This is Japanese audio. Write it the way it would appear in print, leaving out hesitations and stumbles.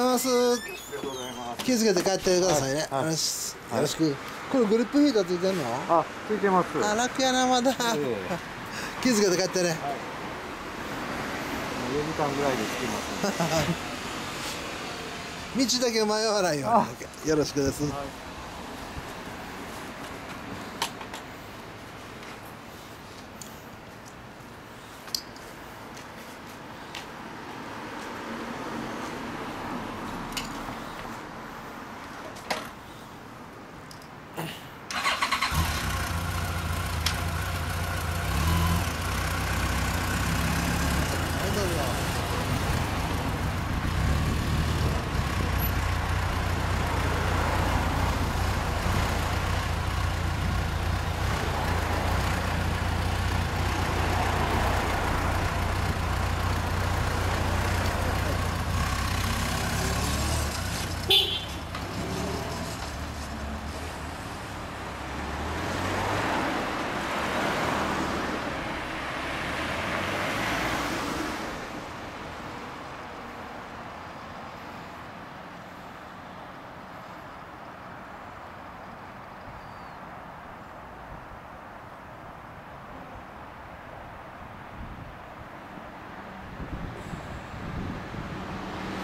ます。気をつけて帰ってくださいね。よろしく。これグリップヒーターついてんの？ あ、ついてます。 あ、楽やな、まだ。気をつけて帰ってね。 4時間ぐらいで着きます。 道だけ迷わないように。よろしくです。